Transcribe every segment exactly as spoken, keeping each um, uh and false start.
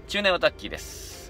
中年オタッキーです。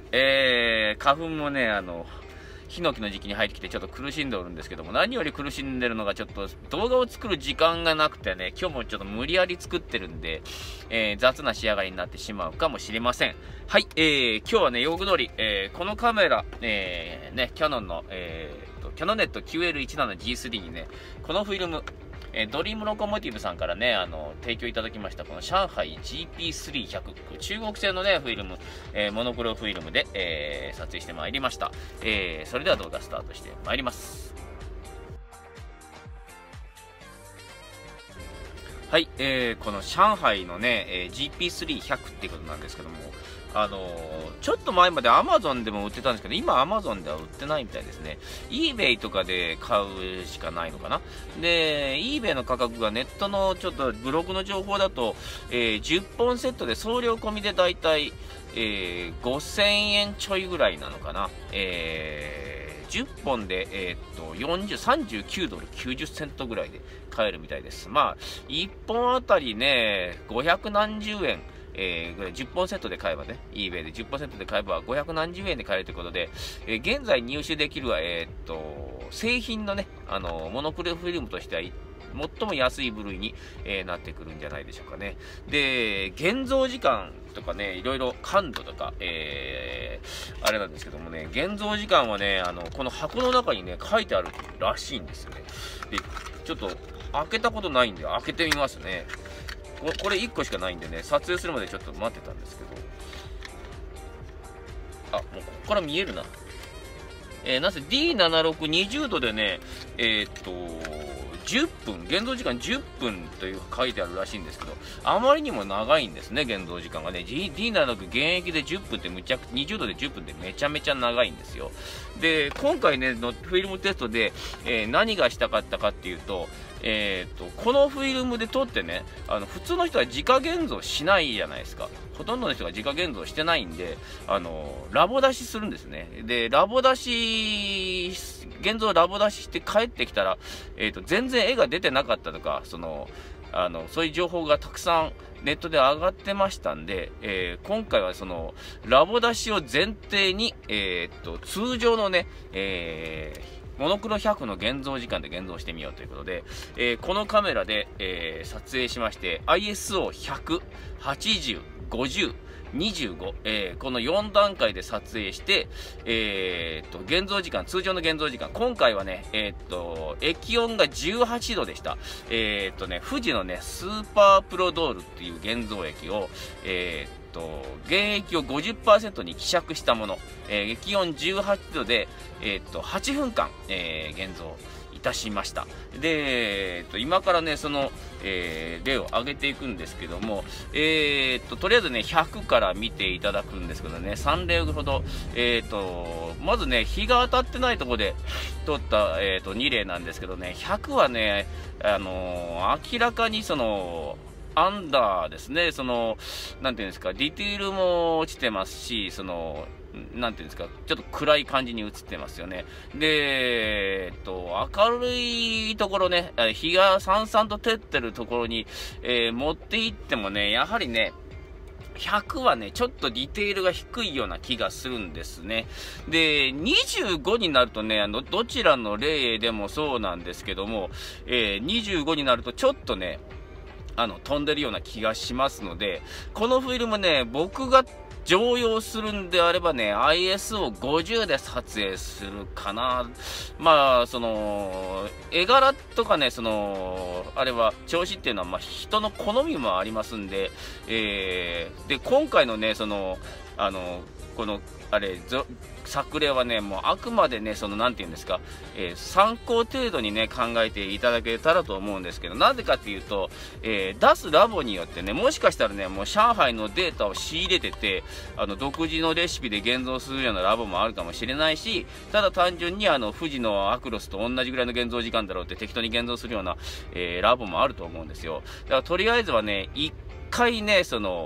えー、花粉もね、あの、ヒノキの時期に入ってきてちょっと苦しんでおるんですけども、何より苦しんでるのがちょっと動画を作る時間がなくてね、今日もちょっと無理やり作ってるんで、えー、雑な仕上がりになってしまうかもしれません。はい、えー、今日はね、用具通り、えー、このカメラ、えー、ね、キヤノンの、えーと、キヤノネット キューエルじゅうななジースリー にね、このフィルム、えー、ドリームロコモティブさんからね、あの、提供いただきました、この上海 ジーピースリーひゃく、中国製のね、フィルム、えー、モノクロフィルムで、えー、撮影してまいりました。えー、それでは動画スタートしてまいります。はい、えー、この上海のね、えー、ジーピースリーひゃく っていうことなんですけども、あのー、ちょっと前まで Amazon でも売ってたんですけど、今 Amazon では売ってないみたいですね。eBay とかで買うしかないのかな。で、eBay の価格がネットのちょっとブログの情報だと、えー、じゅっぽんセットで送料込みでだいたい、えー、ごせんえんちょいぐらいなのかな。えー、じゅっぽんで、えー、っと、よんじゅう、さんじゅうきゅうドルきゅうじゅっセントぐらいで買えるみたいです。まあ、いっぽんあたりね、ごひゃくなんじゅうえん。えー、ぐらいじゅっぽんセットで買えばね、eBay でじゅっぽんセットで買えばごひゃくなんじゅうえんで買えるということで、えー、現在入手できるは、えー、っと、製品のね、あの、モノクロフィルムとしては、最も安い部類に、えー、なってくるんじゃないでしょうかね。で、現像時間とかね、いろいろ感度とか、えー、あれなんですけどもね、現像時間はね、あの、この箱の中にね、書いてあるらしいんですよね。で、ちょっと、開けたことないんで、開けてみますね。これいっこしかないんでね、撮影するまでちょっと待ってたんですけど、あ、もうここから見えるな。えー、なぜ ディーななじゅうろくにじゅう 度でね、えー、っと、じゅっぷん、現像時間じゅっぷんという書いてあるらしいんですけど、あまりにも長いんですね、現像時間がね。ディーななじゅうろく 現役でじゅっぷんってむちゃく、にじゅうどでじゅっぷんってめちゃめちゃ長いんですよ。で、今回ね、のフィルムテストで、えー、何がしたかったかっていうと、えー、とこのフィルムで撮ってね、あの普通の人は自家現像しないじゃないですか。ほとんどの人が自家現像してないんで、あのラボ出しするんですね。で、ラボ出し、現像ラボ出しして帰ってきたら、えー、と全然絵が出てなかったとか、そのあのそういう情報がたくさんネットで上がってましたんで、えー、今回はそのラボ出しを前提に、えー、と通常のね、えーモノクロひゃくの現像時間で現像してみようということで、えー、このカメラで、えー、撮影しまして アイエスオーひゃく、はちじゅう、ごじゅう、にじゅうご、えー、このよんだんかいで撮影して、えー、っと現像時間、通常の現像時間、今回はね、えー、っと液温がじゅうはちどでした。えー、っとね、富士のねスーパープロドールっていう現像液を、えー原液を ごじゅっパーセント に希釈したもの、えー、液温じゅうはちどで、えー、っとはちふんかん、えー、現像いたしました。で、えー、っと今からねその、えー、例を挙げていくんですけども、えー、っととりあえずねひゃくから見ていただくんですけどね、さんれいほど、えー、っとまずね日が当たってないところで撮った、えー、っとにれいなんですけどね、ひゃくはね、あのー、明らかにそのアンダーですね、その、なんていうんですか、ディティールも落ちてますし、その、なんていうんですか、ちょっと暗い感じに映ってますよね。で、えっと、明るいところね、日がさんさんと照ってるところに、えー、持っていってもね、やはりね、ひゃくはね、ちょっとディテールが低いような気がするんですね。で、にじゅうごになるとね、あの、どちらの例でもそうなんですけども、えー、にじゅうごになるとちょっとね、あの飛んでるような気がしますので、このフィルムね、僕が常用するんであればね アイエスオーごじゅう で撮影するかな。まあその絵柄とかね、そのあれは調子っていうのはまあ人の好みもありますんで、えー、で今回のねそのあのこのあれ作例はね、もうあくまでね、そのなんていうんですか、えー、参考程度にね考えていただけたらと思うんですけど、なぜかっていうと、えー、出すラボによってね、もしかしたらね、もう上海のデータを仕入れてて、あの独自のレシピで現像するようなラボもあるかもしれないし、ただ単純にあの富士のアクロスと同じぐらいの現像時間だろうって適当に現像するような、えー、ラボもあると思うんですよ。だからとりあえずはね、一回ね、その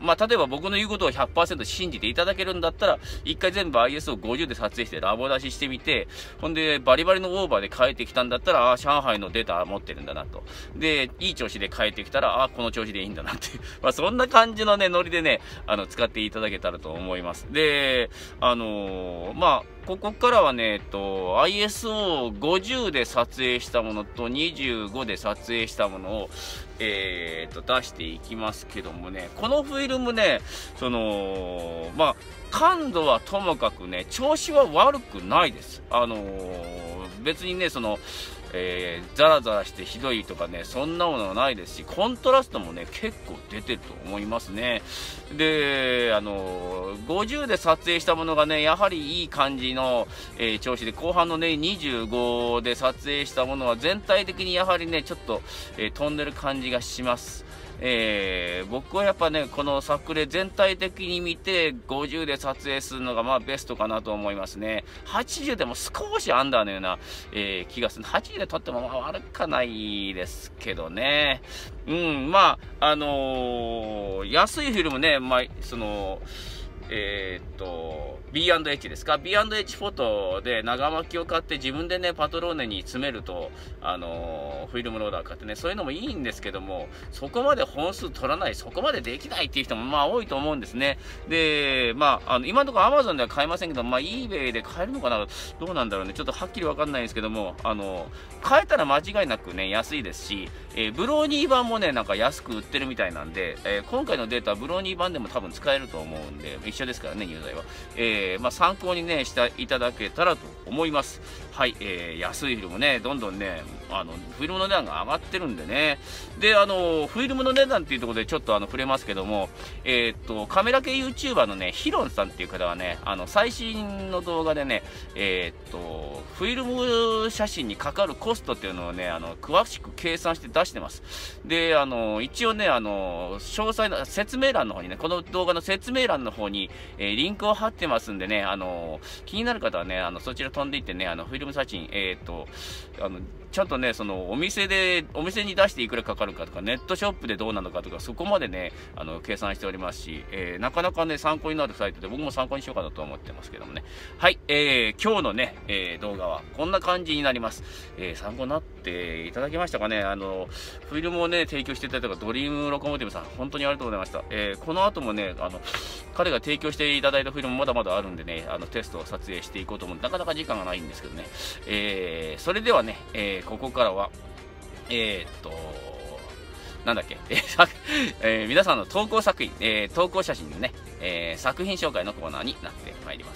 まあ、例えば僕の言うことを ひゃくパーセント 信じていただけるんだったら、一回全部 アイエスオーごじゅう で撮影してラボ出ししてみて、ほんで、バリバリのオーバーで変えてきたんだったら、ああ、上海のデータ持ってるんだなと。で、いい調子で変えてきたら、ああ、この調子でいいんだなって。まあ、そんな感じのね、ノリでね、あの、使っていただけたらと思います。で、あのー、まあ、ここからはね、えっと、アイエスオーごじゅう で撮影したものとにじゅうごで撮影したものを、えー、っと、出していきますけどもね、このフィルムね、その、まあ、感度はともかくね、調子は悪くないです。あのー、別にね、その、えー、ザラザラしてひどいとかね、そんなものはないですし、コントラストもね、結構出てると思いますね。で、あのー、ごじゅうで撮影したものがね、やはりいい感じの、えー、調子で、後半のね、にじゅうごで撮影したものは全体的にやはりね、ちょっと、えー、飛んでる感じがします。えー、僕はやっぱね、この作例全体的に見てごじゅうで撮影するのがまあベストかなと思いますね。はちじゅうでも少しアンダーのような、えー、気がする。はちじゅうで撮ってもまあ悪くないですけどね。うん、まあ、あのー、安いフィルムね、まあ、その、えー、っと、ビーアンドエイチ ですか ビーアンドエイチ フォトで長巻きを買って自分でね、パトローネに詰めると、あのー、フィルムローダー買ってね、そういうのもいいんですけども、そこまで本数取らない、そこまでできないっていう人もまあ多いと思うんですね。で、まあ、あの、今のところ Amazon では買えませんけど、まあ、eBay で買えるのかなどうなんだろうね。ちょっとはっきりわかんないんですけども、あの、買えたら間違いなくね、安いですし、えー、ブローニー版もね、なんか安く売ってるみたいなんで、えー、今回のデータはブローニー版でも多分使えると思うんで、一緒ですからね、入材は。えー、まあ、参考にね、していただけたらと思います。はい、えー、安いフィルムね、どんどんね、あの、フィルムの値段が上がってるんでね。で、あの、フィルムの値段っていうところでちょっとあの、触れますけども、えー、っと、カメラ系 YouTuber のね、ヒロンさんっていう方はね、あの、最新の動画でね、えー、っと、フィルム写真にかかるコストっていうのをね、あの、詳しく計算して出してます。で、あの、一応ね、あの、詳細な説明欄の方にね、この動画の説明欄の方に、えー、リンクを貼ってますんでね、あの、気になる方はね、あの、そちら飛んでいってね、あの、フィルム写真、えー、っと、あの、ちゃんとね、その、お店で、お店に出していくらかかるかとか、ネットショップでどうなのかとか、そこまでね、あの、計算しておりますし、えー、なかなかね、参考になるサイトで、僕も参考にしようかなと思ってますけどもね。はい、えー、今日のね、えー、動画はこんな感じになります。えー、参考になっていただけましたかね。あの、フィルムをね、提供していただいたドリームロコモティブさん、本当にありがとうございました。えー、この後もね、あの、彼が提供していただいたフィルムまだまだあるんでね、あの、テストを撮影していこうと思う。なかなか時間がないんですけどね。えー、それではね、えー、ここからは、えー、っと、なんだっけ、えーえー、皆さんの投稿作品、えー、投稿写真のね、えー、作品紹介のコーナーになってまいります。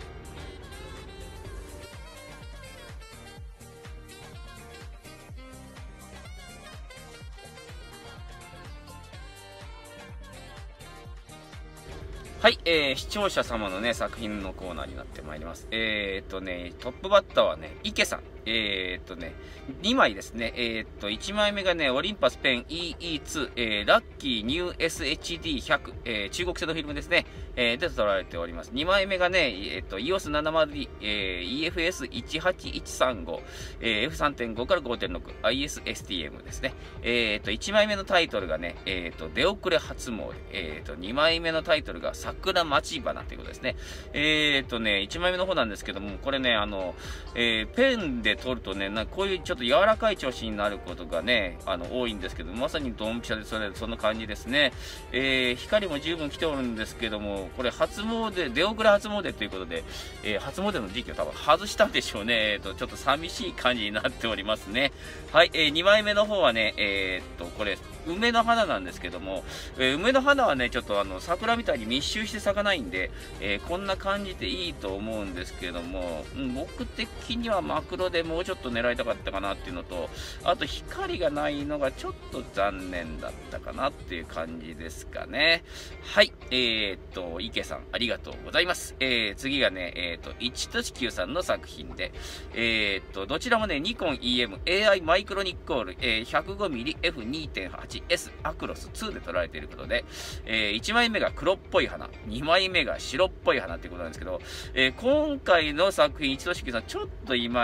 はい、えー、視聴者様のね、作品のコーナーになってまいります。えー、っとね、トップバッターはね、池さん。えー、っとね、にまいですね。えー、っと、いちまいめがね、オリンパスペン イーイーツー、えー、ラッキーニュー エスエイチディーひゃく、えー、中国製のフィルムですね。えー、で撮られております。にまいめがね、えー、っと、イーオーエスななじゅうディー、えー、イーエフエスいちはちいちさんご、えー、エフさんてんご から ごてんろく、アイエスエスティーエム ですね。えー、っと、いちまいめのタイトルがね、えー、っと、出遅れ初詣。えー、っと、にまいめのタイトルが桜待ち花ということですね。えー、っとね、いちまいめの方なんですけども、これね、あの、えー、ペンで撮るとね、なんかこういうちょっと柔らかい調子になることがね、あの、多いんですけど、まさにドンピシャでそれ、そんな感じですね。えー、光も十分来ておるんですけども、これ初詣、出遅れ初詣ということで、えー、初詣の時期を多分外したんでしょうね。えー、っと、ちょっと寂しい感じになっておりますね。はい、えー、にまいめの方はね、えー、っと、これ、梅の花なんですけども、えー、梅の花はね、ちょっとあの、桜みたいに密集して咲かないんで、えー、こんな感じでいいと思うんですけども、うん、僕的にはマクロでもうちょっと狙いたかったかなっていうのと、あと光がないのがちょっと残念だったかなっていう感じですかね。はい、えー、っと、池さんありがとうございます。えー、次がね、えー、っと、いちとしきゅうさんの作品で、えー、っと、どちらもね、ニコン イーエム エーアイ マイクロニッコール、えー、ひゃくごミリエフにてんはちエス アクロスツーで撮られていることで、えー、いちまいめが黒っぽい花、にまいめが白っぽい花っていうことなんですけど、えー、今回の作品、一度しきさん、ちょっといまいちだっ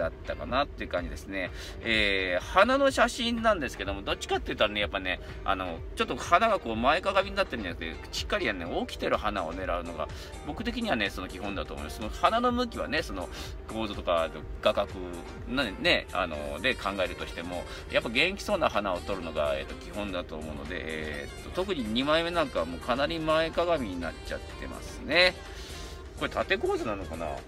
ったかなっていう感じですね。えー、花の写真なんですけども、どっちかって言ったらね、やっぱね、あの、ちょっと花がこう前かがみになってるんじゃなくて、しっかりね、起きてる花を狙うのが、僕的にはね、その基本だと思います。その花の向きはね、その構造とか画角ね、あの、で考えるとしても、やっぱ元気そうな花を撮るのが、えー、と基本だと思うので、えー、と特ににまいめなんかはもうかなり前かがみになっちゃってますね。これ縦構図なのかな、わ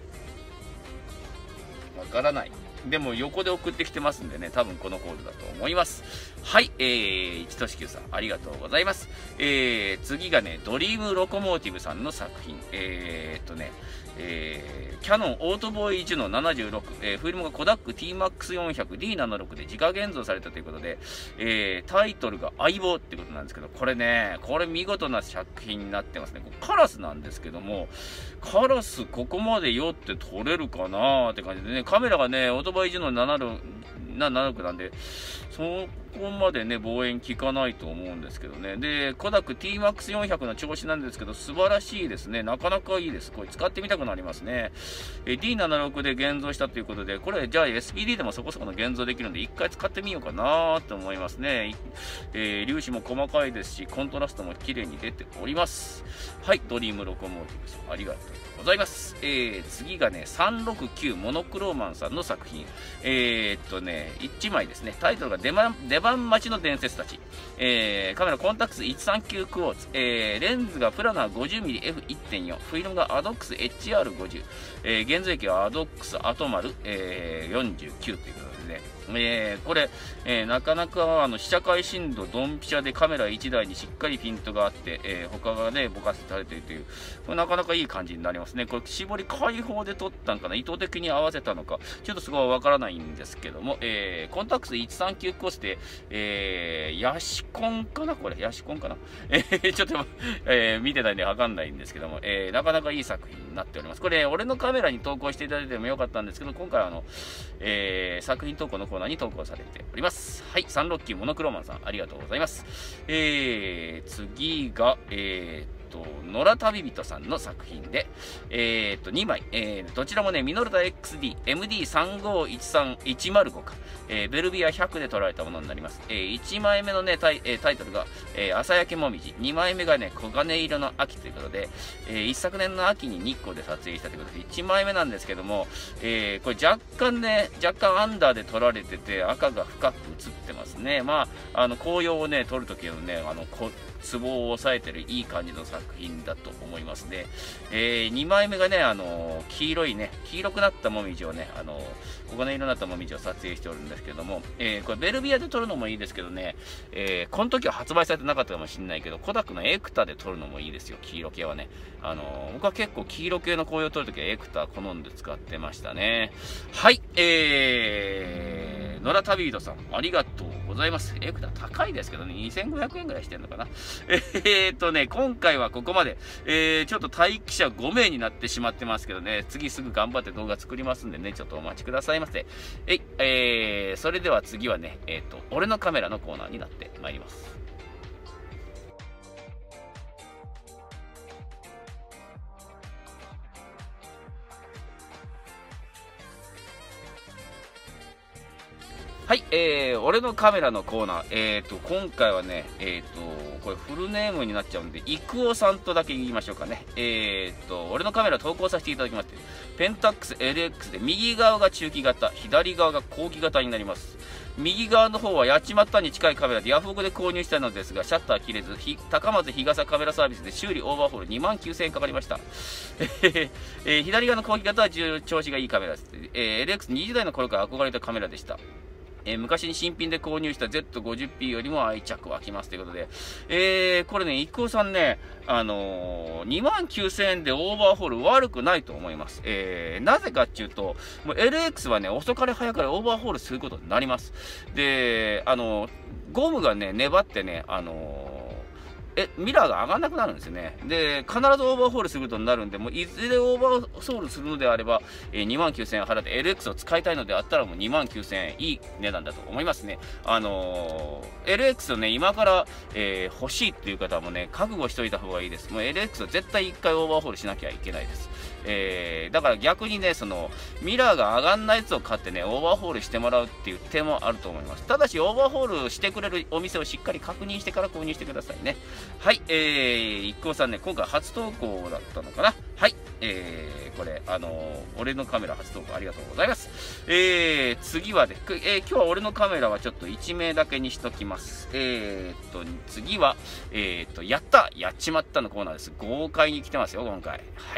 からない。でも横で送ってきてますんでね、多分この構図だと思います。はい、えー、一としきゅうさん、ありがとうございます。えー、次がね、ドリームロコモーティブさんの作品。えー、っとね、えー、キャノンオートボーイジュノななじゅうろく、えー、フィルムがコダック ティーマックスよんひゃくディーななじゅうろく で自家現像されたということで、えー、タイトルが相棒ってことなんですけど、これね、これ見事な作品になってますね。カラスなんですけども、カラスここまで酔って撮れるかなーって感じでね、カメラがね、オートボーイジュノななじゅうろくなんで、そこまでね、望遠効かないと思うんですけどね。で、コダック ティーマックスよんひゃく の調子なんですけど、素晴らしいですね。なかなかいいです。これ使ってみたくなりますね。え ディーななじゅうろく で現像したということで、これ、じゃあ エスピーディー でもそこそこの現像できるんで、一回使ってみようかなと思いますね。えー、粒子も細かいですし、コントラストも綺麗に出ております。はい、ドリームロコモーティブさん、ありがとうございます。えー、次がね、さんろくきゅうモノクローマンさんの作品。えー、っとね、いちまいですね。タイトルが出番、出番待ちの伝説たち。えー、カメラコンタクスいちさんきゅうクォーツ。えー、レンズがプラナー ごじゅうミリエフいってんよん。フィルムがアドックス エイチアールごじゅう。えー、現像液はアドックスアトマル、えー、よんじゅうきゅうということでね。えー、これ、えー、なかなかあの試写会深度ドンピシャでカメラいちだいにしっかりピントがあって、えー、他がねぼかせされているという、これなかなかいい感じになりますね。これ絞り開放で撮ったんかな、意図的に合わせたのかちょっとすごいわからないんですけども、えー、コンタクスいちさんきゅうコースで、えー、ヤシコンかな、これヤシコンかな、えー、ちょっと、えー、見てないんでわかんないんですけども、えー、なかなかいい作品になっております。これ俺のカメラに投稿していただいてもよかったんですけど、今回はあの、えー、作品投稿のコーナーに投稿されております。はい、さんろくきゅうモノクローマンさん、ありがとうございます。えー、次が、えー野良旅人さんの作品で、えー、とにまい、えー、どちらもね、ミノルタ エックスディー、エムディーさんごいちさんいちまるご か、えー、ベルビアひゃくで撮られたものになります。えー、いちまいめのね、タイ,、えー、タイトルが、えー、朝焼けもみじ、にまいめがね、黄金色の秋ということで、えー、一昨年の秋に日光で撮影したということで、いちまいめなんですけども、えー、これ若干ね、若干アンダーで撮られてて、赤が深く映ってますね。まあ、あの紅葉をね、撮るときのね、あのこツボを押さえてるいい感じの作品だと思いますね。えー、にまいめがね、あのー、黄色いね、黄色くなったもみじをね、あのー、黄金色になったもみじを撮影しておるんですけども、えー、これベルビアで撮るのもいいですけどね、えー、この時は発売されてなかったかもしれないけど、コダックのエクタで撮るのもいいですよ、黄色系はね。あのー、僕は結構黄色系の紅葉を撮るときはエクタ好んで使ってましたね。はい、えー、野良旅人さん、ありがとうございます。エクタ高いですけどね、にせんごひゃくえんぐらいしてんのかな。えーっとね、今回はここまで、えー、ちょっと待機者ごめいになってしまってますけどね、次すぐ頑張って動画作りますんでね、ちょっとお待ちくださいませ。えい、えー、それでは次はね、えーっと、俺のカメラのコーナーになってまいります。はい、えー、俺のカメラのコーナー、えーと、今回はね、えーと、これフルネームになっちゃうんで、イクオさんとだけ言いましょうかね。えーと、俺のカメラ投稿させていただきまして、ペンタックス エルエックス で右側が中期型、左側が後期型になります。右側の方はやちまったに近いカメラでヤフオクで購入したのですが、シャッター切れず、高松日傘カメラサービスで修理オーバーホールにまんきゅうせんえんかかりました。えー、左側の後期型は調子がいいカメラです。えー、エルエックスにじゅうだいの頃から憧れたカメラでした。えー、昔に新品で購入した ゼットごじゅうピー よりも愛着湧きますということで、えー、これね、イクオさんね、あのー、にまんきゅうせんえんでオーバーホール悪くないと思います。えー、なぜかっていうと、もう エルエックス はね、遅かれ早かれオーバーホールすることになります。で、あのー、ゴムがね、粘ってね、あのーえ、ミラーが上がらなくなるんですよね。で、必ずオーバーホールすることになるんで、もういずれオーバーホールするのであれば、えー、にまんきゅうせんえん払って エルエックス を使いたいのであったらもうにまんきゅうせんえんいい値段だと思いますね。あのー、エルエックス をね、今から、えー、欲しいっていう方もね、覚悟しといた方がいいです。もう エルエックス は絶対いっかいオーバーホールしなきゃいけないです。 えー、だから逆にね、その、ミラーが上がんないやつを買ってね、オーバーホールしてもらうっていう手もあると思います。ただし、オーバーホールしてくれるお店をしっかり確認してから購入してくださいね。はい、えー、一行さんね、今回初投稿だったのかな。はい、えー、これ、あのー、俺のカメラ初投稿ありがとうございます。えー、次はで、えー、今日は俺のカメラはちょっといち名だけにしときます。えーっと、次は、えーっと、やったやっちまったのコーナーです。豪快に来てますよ、今回。はい。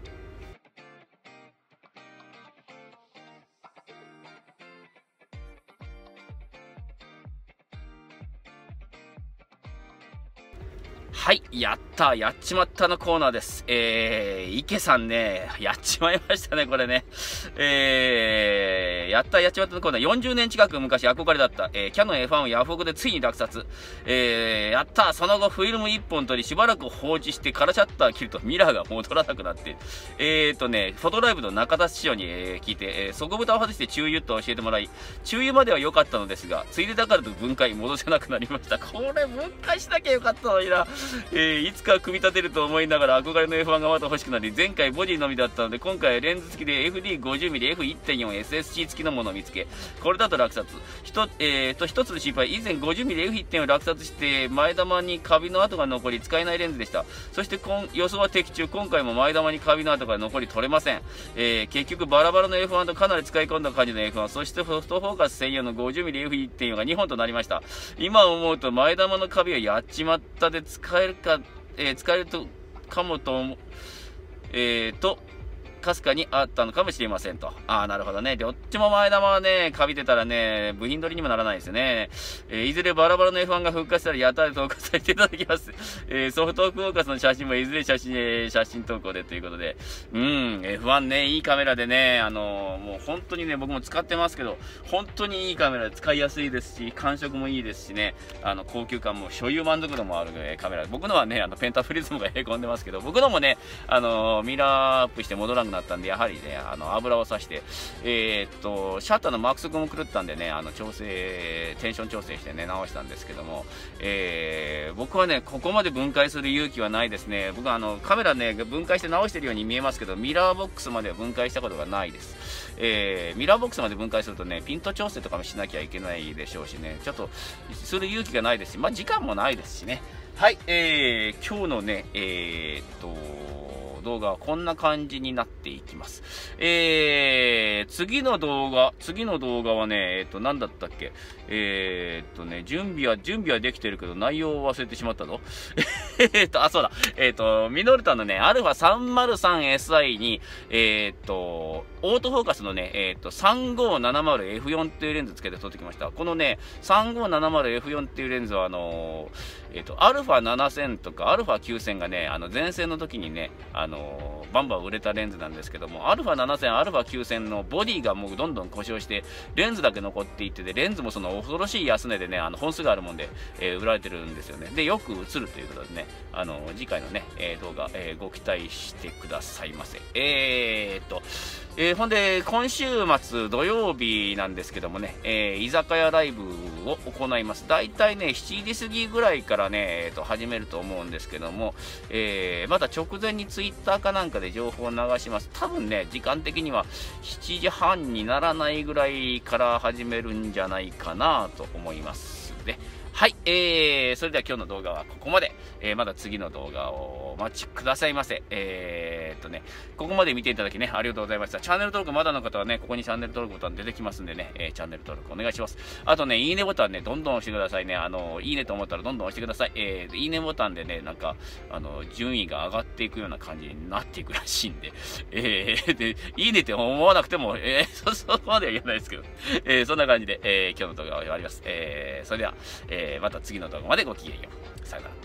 はい、やったやっちまったのコーナーです。えー、池さんね、やっちまいましたね、これね。えー、やったやっちまったのコーナー、よんじゅうねん近く昔憧れだった、えー、キャノン エフワン をヤフオクでついに落札。えー、やったその後フィルムいっぽん取り、しばらく放置してカラーシャッター切るとミラーが戻らなくなって、えーとね、フォトライブの中田師匠に、えー、聞いて、えー、底蓋を外して中油と教えてもらい、中油までは良かったのですが、ついでだからと分解戻せなくなりました。これ分解しなきゃよかったのにな。えー、いつか組み立てると思いながら憧れの エフワン がまた欲しくなり、前回ボディのみだったので今回レンズ付きで エフディーごじゅうミリエフいってんよんエスエスシー 付きのものを見つけ、これだと落札。ひと、えー、と一つの心配、以前 ごじゅうミリエフいってん を落札して前玉にカビの跡が残り使えないレンズでした。そして今予想は的中、今回も前玉にカビの跡が残り取れません。えー、結局バラバラの エフワン とかなり使い込んだ感じの エフワン、そしてソフトフォーカス専用の ごじゅうミリエフいってんよん がにほんとなりました。今思うと前玉のカビはやっちまったで使えるかえー、使えるとかもと思う、えーと、かすかにあったのかもしれませんと。ああ、なるほどね。どっちも前玉はね、カビてたらね、部品取りにもならないですよね。えー、いずれバラバラの エフワン が復活したら、やったで投稿させていただきます。えー、ソフトフォーカスの写真もいずれ写真、えー、写真投稿でということで。うん、エフワン ね、いいカメラでね、あのー、もう本当にね、僕も使ってますけど、本当にいいカメラで使いやすいですし、感触もいいですしね、あの、高級感も所有満足度もある、えー、カメラ。僕のはね、あの、ペンタプリズムがへこんでますけど、僕のもね、あのー、ミラーアップして戻らなくなったんで、やはりね、あの油をさして、えー、っとシャッターのマーク速も狂ったんでね、あの調整テンション調整してね直したんですけども、えー、僕はねここまで分解する勇気はないですね。僕はあのカメラね分解して直してるように見えますけど、ミラーボックスまでは分解したことがないです。えー、ミラーボックスまで分解するとねピント調整とかもしなきゃいけないでしょうしね、ちょっとする勇気がないですし、まあ時間もないですしね。はい、えー、今日のねえー、っと動画はこんな感じになっていきます。えー、次の動画、次の動画はね、えっと、何だったっけ、えー、っとね、準備は、準備はできてるけど、内容を忘れてしまったぞ。えっと、あ、そうだ。えー、っと、ミノルタのね、アルファさんまるさんエスアイ に、えー、っと、オートフォーカスのね、えー、っと、さんごーななまるエフよん っていうレンズつけて撮ってきました。このね、さんごーななまるエフよん っていうレンズは、あのー、えー、っと、アルファななせんとか、アルファきゅうせんがね、あの、前線の時にね、あのー、バンバン売れたレンズなんですけども、アルファななせん、アルファきゅうせんのボディがもうどんどん故障して、レンズだけ残っていってて、レンズもその恐ろしい安値でね、あの本数があるもんで、えー、売られてるんですよね。で、よく映るということでね、あの次回のね、えー、動画、えー、ご期待してくださいませ。えー、っと、えー、ほんで、今週末土曜日なんですけどもね、えー、居酒屋ライブを行います。だいたいね、しちじ過ぎぐらいからね、えー、と始めると思うんですけども、えー、また直前にツイッターかなんかで情報を流します。多分ね、時間的にはしちじはんにならないぐらいから始めるんじゃないかなと思いますね。はい、えー、それでは今日の動画はここまで。えー、まだ次の動画をお待ちくださいませ。えーっとね、ここまで見ていただきね、ありがとうございました。チャンネル登録まだの方はね、ここにチャンネル登録ボタン出てきますんでね、えー、チャンネル登録お願いします。あとね、いいねボタンね、どんどん押してくださいね。あの、いいねと思ったらどんどん押してください。えー、いいねボタンでね、なんか、あの、順位が上がっていくような感じになっていくらしいんで、えー、で、いいねって思わなくても、えー、そ、そこまでは言えないですけど、えー、そんな感じで、えー、今日の動画は終わります。えー、それでは、えー、また次の動画までごきげんよう。さよなら。